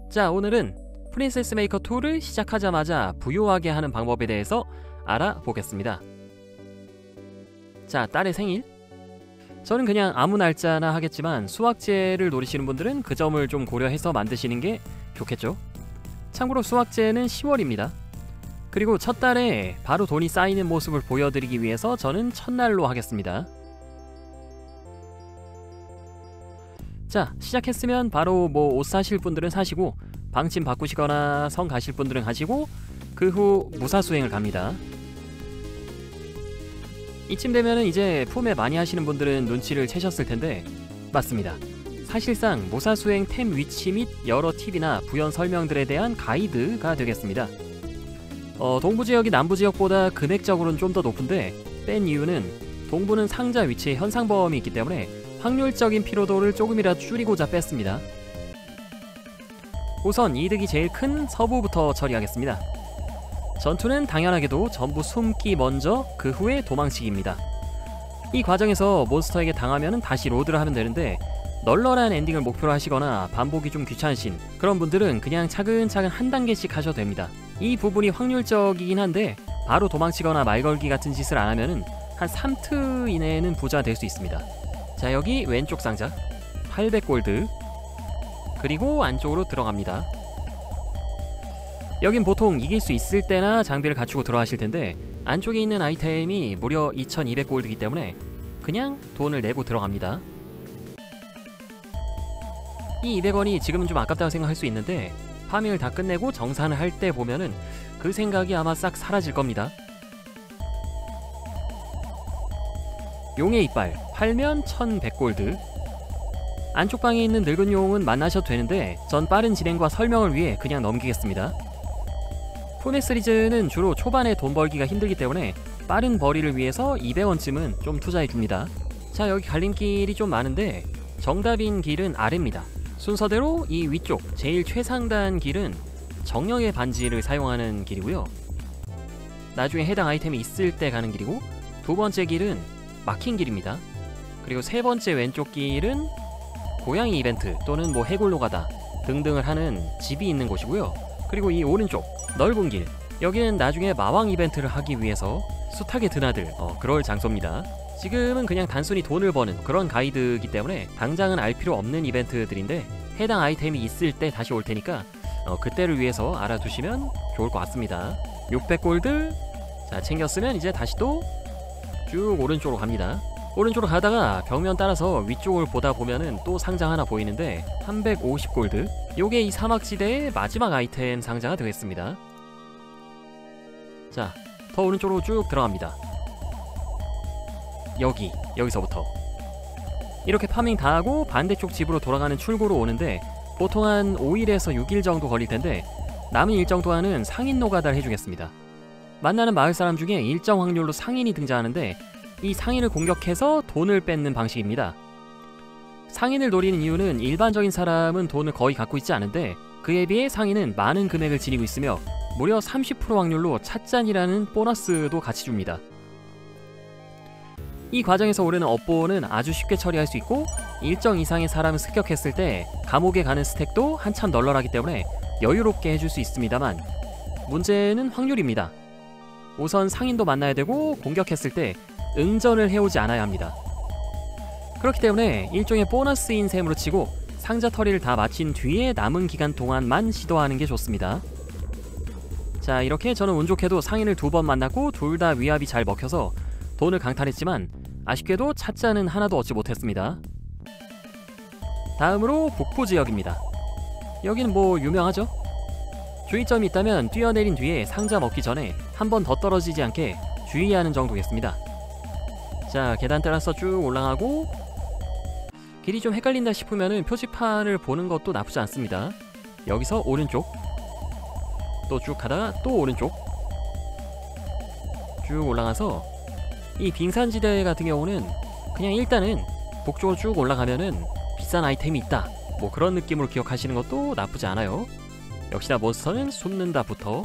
자, 오늘은 프린세스 메이커 2를 시작하자마자 부요하게 하는 방법에 대해서 알아보겠습니다. 자, 딸의 생일. 저는 그냥 아무 날짜나 하겠지만 수학제를 노리시는 분들은 그 점을 좀 고려해서 만드시는 게 좋겠죠. 참고로 수학제는 10월입니다. 그리고 첫 달에 바로 돈이 쌓이는 모습을 보여드리기 위해서 저는 첫날로 하겠습니다. 자, 시작했으면 바로 옷 사실 분들은 사시고 방침 바꾸시거나 성 가실 분들은 가시고 그 후 무사수행을 갑니다. 이쯤 되면은 이제 품에 많이 하시는 분들은 눈치를 채셨을 텐데 맞습니다. 사실상 무사수행 템 위치 및 여러 팁이나 부연 설명들에 대한 가이드가 되겠습니다. 동부지역이 남부지역보다 금액적으로는 좀 더 높은데 뺀 이유는 동부는 상자 위치에 현상범위 있기 때문에 확률적인 피로도를 조금이라도 줄이고자 뺐습니다. 우선 이득이 제일 큰 서부부터 처리하겠습니다. 전투는 당연하게도 전부 숨기 먼저 그 후에 도망치기입니다. 이 과정에서 몬스터에게 당하면 다시 로드를 하면 되는데 널널한 엔딩을 목표로 하시거나 반복이 좀 귀찮으신 그런 분들은 그냥 차근차근 한 단계씩 하셔도 됩니다. 이 부분이 확률적이긴 한데 바로 도망치거나 말걸기 같은 짓을 안 하면은 한 3트 이내에는 부자 될 수 있습니다. 자, 여기 왼쪽 상자 800골드 그리고 안쪽으로 들어갑니다. 여긴 보통 이길 수 있을 때나 장비를 갖추고 들어가실 텐데 안쪽에 있는 아이템이 무려 2200골드이기 때문에 그냥 돈을 내고 들어갑니다. 이 200원이 지금은 좀 아깝다고 생각할 수 있는데 파밍을 다 끝내고 정산을 할 때 보면은 그 생각이 아마 싹 사라질 겁니다. 용의 이빨 팔면 1100골드. 안쪽 방에 있는 늙은 용은 만나셔도 되는데 전 빠른 진행과 설명을 위해 그냥 넘기겠습니다. 푸네 시리즈는 주로 초반에 돈 벌기가 힘들기 때문에 빠른 벌이를 위해서 200원쯤은 좀 투자해줍니다. 자, 여기 갈림길이 좀 많은데 정답인 길은 아래입니다. 순서대로 이 위쪽 제일 최상단 길은 정령의 반지를 사용하는 길이고요. 나중에 해당 아이템이 있을 때 가는 길이고 두 번째 길은 막힌 길입니다. 그리고 세 번째 왼쪽 길은 고양이 이벤트 또는 해골로 가다 등등을 하는 집이 있는 곳이고요. 그리고 이 오른쪽 넓은 길, 여기는 나중에 마왕 이벤트를 하기 위해서 숱하게 드나들 그럴 장소입니다. 지금은 그냥 단순히 돈을 버는 그런 가이드이기 때문에 당장은 알 필요 없는 이벤트들인데 해당 아이템이 있을 때 다시 올 테니까 그때를 위해서 알아두시면 좋을 것 같습니다. 600골드 자, 챙겼으면 이제 다시 또 쭉 오른쪽으로 갑니다. 오른쪽으로 가다가 벽면 따라서 위쪽을 보다 보면은 또 상자 하나 보이는데 350골드. 요게 이 사막지대의 마지막 아이템 상자가 되겠습니다. 자, 더 오른쪽으로 쭉 들어갑니다. 여기서부터 이렇게 파밍 다 하고 반대쪽 집으로 돌아가는 출구로 오는데 보통 한 5일에서 6일 정도 걸릴 텐데 남은 일정 동안은 상인 노가다를 해주겠습니다. 만나는 마을 사람 중에 일정 확률로 상인이 등장하는데 이 상인을 공격해서 돈을 뺏는 방식입니다. 상인을 노리는 이유는 일반적인 사람은 돈을 거의 갖고 있지 않은데 그에 비해 상인은 많은 금액을 지니고 있으며 무려 30% 확률로 찻잔이라는 보너스도 같이 줍니다. 이 과정에서 오르는 업보는 아주 쉽게 처리할 수 있고 일정 이상의 사람을 습격했을 때 감옥에 가는 스택도 한참 널널하기 때문에 여유롭게 해줄 수 있습니다만 문제는 확률입니다. 우선 상인도 만나야 되고 공격했을 때 응전을 해오지 않아야 합니다. 그렇기 때문에 일종의 보너스인 셈으로 치고 상자 털이를 다 마친 뒤에 남은 기간 동안만 시도하는 게 좋습니다. 자, 이렇게 저는 운 좋게도 상인을 2번 만났고 둘 다 위압이 잘 먹혀서 돈을 강탈했지만 아쉽게도 찻잔은 하나도 얻지 못했습니다. 다음으로 북부지역입니다. 여기는 유명하죠? 주의점이 있다면 뛰어내린 뒤에 상자 먹기 전에 한 번 더 떨어지지 않게 주의하는 정도겠습니다. 자, 계단 따라서 쭉 올라가고 길이 좀 헷갈린다 싶으면 표지판을 보는 것도 나쁘지 않습니다. 여기서 오른쪽 또 쭉 가다가 또 오른쪽 쭉 올라가서 이 빙산지대 같은 경우는 그냥 일단은 북쪽으로 쭉 올라가면은 비싼 아이템이 있다 그런 느낌으로 기억하시는 것도 나쁘지 않아요. 역시나 몬스터는 숨는다부터.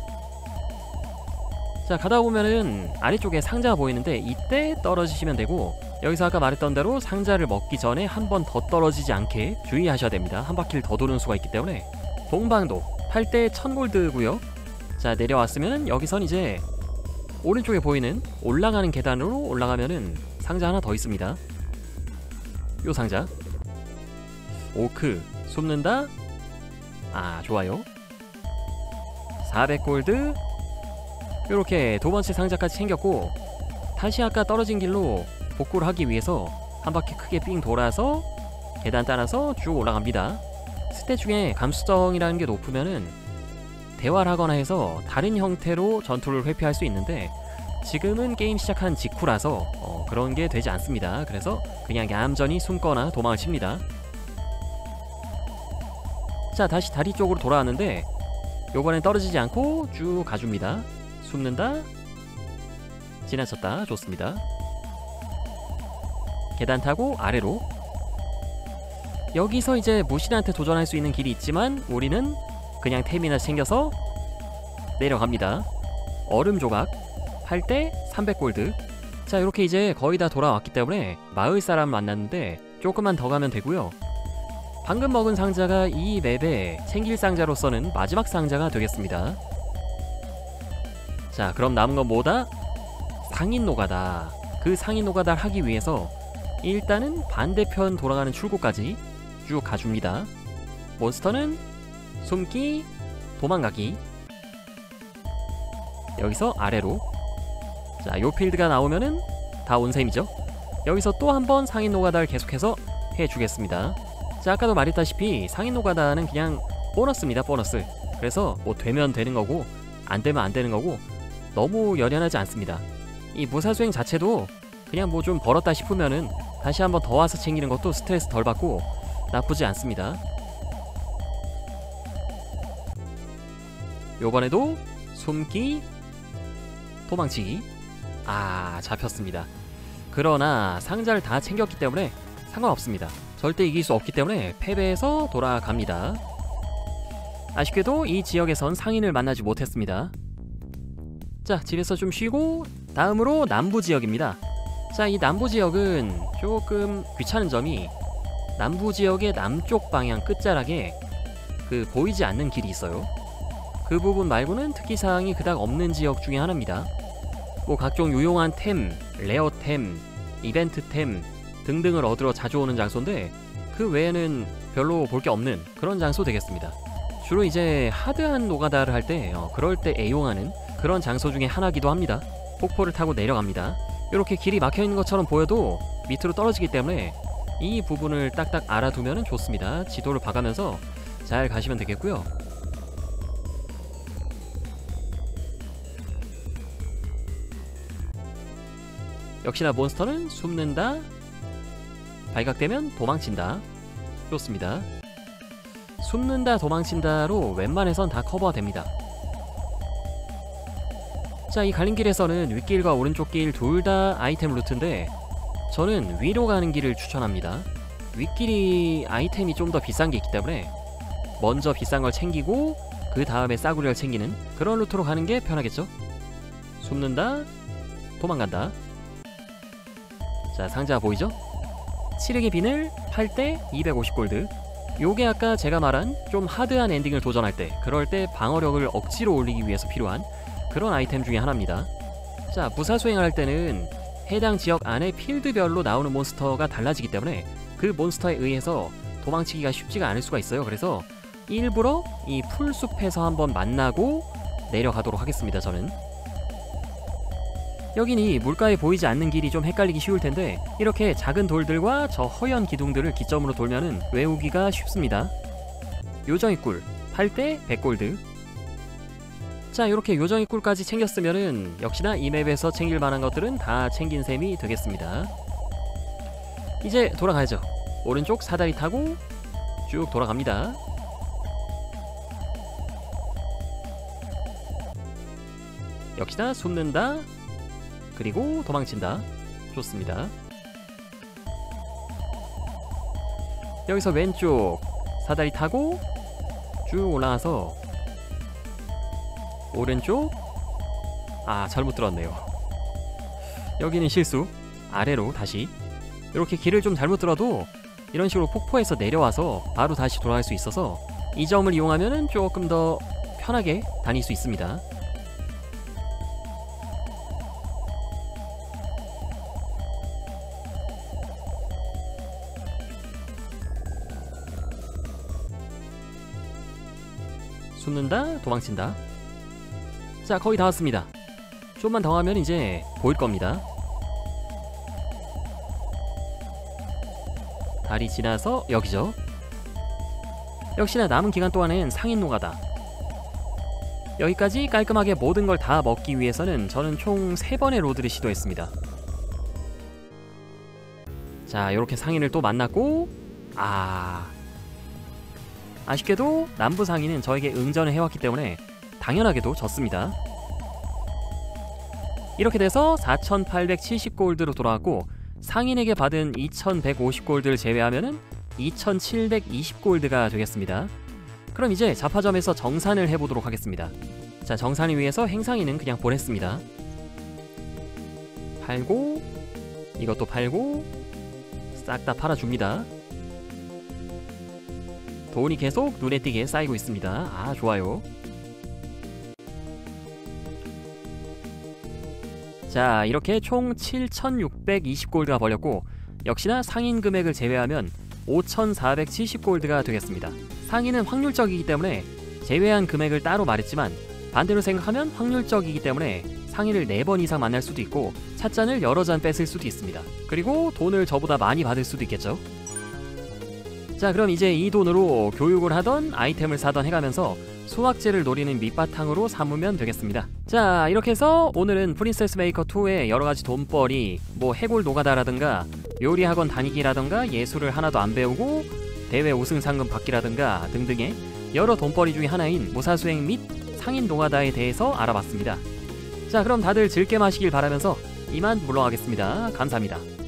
자, 가다 보면은 아래쪽에 상자가 보이는데 이때 떨어지시면 되고 여기서 아까 말했던 대로 상자를 먹기 전에 한 번 더 떨어지지 않게 주의하셔야 됩니다. 한 바퀴를 더 도는 수가 있기 때문에 동방도 8대 1000골드고요. 자, 내려왔으면 여기선 이제 오른쪽에 보이는 올라가는 계단으로 올라가면은 상자 하나 더 있습니다. 요 상자. 오크 숨는다. 아, 좋아요. 400골드. 요렇게 두 번째 상자까지 챙겼고, 다시 아까 떨어진 길로 복구를 하기 위해서 한 바퀴 크게 삥 돌아서 계단 따라서 쭉 올라갑니다. 스탯 중에 감수성이라는 게 높으면은 대화를 하거나 해서 다른 형태로 전투를 회피할 수 있는데, 지금은 게임 시작한 직후라서 그런 게 되지 않습니다. 그래서 그냥 얌전히 숨거나 도망을 칩니다. 자, 다시 다리 쪽으로 돌아왔는데 요번엔 떨어지지 않고 쭉 가줍니다. 숨는다. 지나쳤다. 좋습니다. 계단 타고 아래로. 여기서 이제 무신한테 도전할 수 있는 길이 있지만 우리는 그냥 템이나 챙겨서 내려갑니다. 얼음 조각 8대 300골드. 자, 이렇게 이제 거의 다 돌아왔기 때문에 마을 사람 만났는데 조금만 더 가면 되고요. 방금 먹은 상자가 이 맵의 챙길 상자로서는 마지막 상자가 되겠습니다. 자, 그럼 남은 건 뭐다? 상인 노가다. 그 상인 노가다를 하기 위해서 일단은 반대편 돌아가는 출구까지 쭉 가줍니다. 몬스터는 숨기, 도망가기. 여기서 아래로. 자, 요 필드가 나오면은 다 온 셈이죠. 여기서 또 한 번 상인 노가다를 계속해서 해주겠습니다. 자, 아까도 말했다시피 상인 노가다는 그냥 보너스입니다. 보너스. 그래서 뭐 되면 되는 거고 안 되면 안 되는 거고 너무 열연하지 않습니다. 이 무사수행 자체도 그냥 뭐 좀 벌었다 싶으면은 다시 한번 더 와서 챙기는 것도 스트레스 덜 받고 나쁘지 않습니다. 요번에도 숨기, 도망치기. 아, 잡혔습니다. 그러나 상자를 다 챙겼기 때문에 상관없습니다. 절대 이길 수 없기 때문에 패배해서 돌아갑니다. 아쉽게도 이 지역에선 상인을 만나지 못했습니다. 자, 집에서 좀 쉬고 다음으로 남부 지역입니다. 자, 이 남부 지역은 조금 귀찮은 점이 남부 지역의 남쪽 방향 끝자락에 그 보이지 않는 길이 있어요. 그 부분 말고는 특이사항이 그닥 없는 지역 중에 하나입니다. 뭐 각종 유용한 템, 레어템, 이벤트템 등등을 얻으러 자주 오는 장소인데 그 외에는 별로 볼 게 없는 그런 장소 되겠습니다. 주로 이제 하드한 노가다를 할 때 그럴 때 애용하는 그런 장소 중에 하나기도 합니다. 폭포를 타고 내려갑니다. 이렇게 길이 막혀있는 것처럼 보여도 밑으로 떨어지기 때문에 이 부분을 딱딱 알아두면 좋습니다. 지도를 봐가면서 잘 가시면 되겠고요. 역시나 몬스터는 숨는다, 발각되면 도망친다. 좋습니다. 숨는다, 도망친다로 웬만해선 다 커버가 됩니다. 자, 이 갈림길에서는 윗길과 오른쪽 길 둘 다 아이템 루트인데 저는 위로 가는 길을 추천합니다. 윗길이 아이템이 좀 더 비싼 게 있기 때문에 먼저 비싼 걸 챙기고 그 다음에 싸구려를 챙기는 그런 루트로 가는 게 편하겠죠? 숨는다, 도망간다. 자, 상자 보이죠? 칠흑의 비늘 8대 250골드. 요게 아까 제가 말한 좀 하드한 엔딩을 도전할 때, 그럴 때 방어력을 억지로 올리기 위해서 필요한 그런 아이템 중에 하나입니다. 자, 무사수행을 할 때는 해당 지역 안에 필드별로 나오는 몬스터가 달라지기 때문에 그 몬스터에 의해서 도망치기가 쉽지가 않을 수가 있어요. 그래서 일부러 이 풀숲에서 한번 만나고 내려가도록 하겠습니다. 저는 여기니 물가에 보이지 않는 길이 좀 헷갈리기 쉬울 텐데 이렇게 작은 돌들과 저 허연 기둥들을 기점으로 돌면은 외우기가 쉽습니다. 요정이 꿀 8대 100골드. 자, 이렇게 요정이 꿀까지 챙겼으면은 역시나 이 맵에서 챙길 만한 것들은 다 챙긴 셈이 되겠습니다. 이제 돌아가야죠. 오른쪽 사다리 타고 쭉 돌아갑니다. 역시나 숨는다, 그리고 도망친다. 좋습니다. 여기서 왼쪽 사다리 타고 쭉 올라가서 오른쪽. 아, 잘못 들었네요. 여기는 실수. 아래로 다시. 이렇게 길을 좀 잘못 들어도 이런 식으로 폭포에서 내려와서 바로 다시 돌아갈 수 있어서 이 점을 이용하면 조금 더 편하게 다닐 수 있습니다. 숨는다, 도망친다. 자, 거의 다 왔습니다. 좀만 더 하면 이제 보일 겁니다. 다리 지나서 여기죠. 역시나 남은 기간 동안엔 상인 노가다. 여기까지 깔끔하게 모든 걸 다 먹기 위해서는 저는 총 3번의 로드를 시도했습니다. 자, 이렇게 상인을 또 만났고, 아쉽게도 남부 상인은 저에게 응전을 해왔기 때문에 당연하게도 졌습니다. 이렇게 돼서 4870골드로 돌아왔고, 상인에게 받은 2150골드를 제외하면은 2720골드가 되겠습니다. 그럼 이제 자파점에서 정산을 해보도록 하겠습니다. 자, 정산을 위해서 행상인은 그냥 보냈습니다. 팔고, 이것도 팔고, 싹 다 팔아줍니다. 돈이 계속 눈에 띄게 쌓이고 있습니다. 좋아요. 자, 이렇게 총 7620골드가 벌렸고, 역시나 상인 금액을 제외하면 5470골드가 되겠습니다. 상인은 확률적이기 때문에 제외한 금액을 따로 말했지만, 반대로 생각하면 확률적이기 때문에 상인을 4번 이상 만날 수도 있고 찻잔을 여러 잔 뺏을 수도 있습니다. 그리고 돈을 저보다 많이 받을 수도 있겠죠. 자, 그럼 이제 이 돈으로 교육을 하던 아이템을 사던 해가면서 수확제를 노리는 밑바탕으로 삼으면 되겠습니다. 자, 이렇게 해서 오늘은 프린세스 메이커 2의 여러가지 돈벌이, 해골 노가다라든가 요리학원 다니기라든가 예술을 하나도 안 배우고 대회 우승 상금 받기라든가 등등의 여러 돈벌이 중에 하나인 무사수행 및 상인 노가다에 대해서 알아봤습니다. 자, 그럼 다들 즐겨 마시길 바라면서 이만 물러가겠습니다. 감사합니다.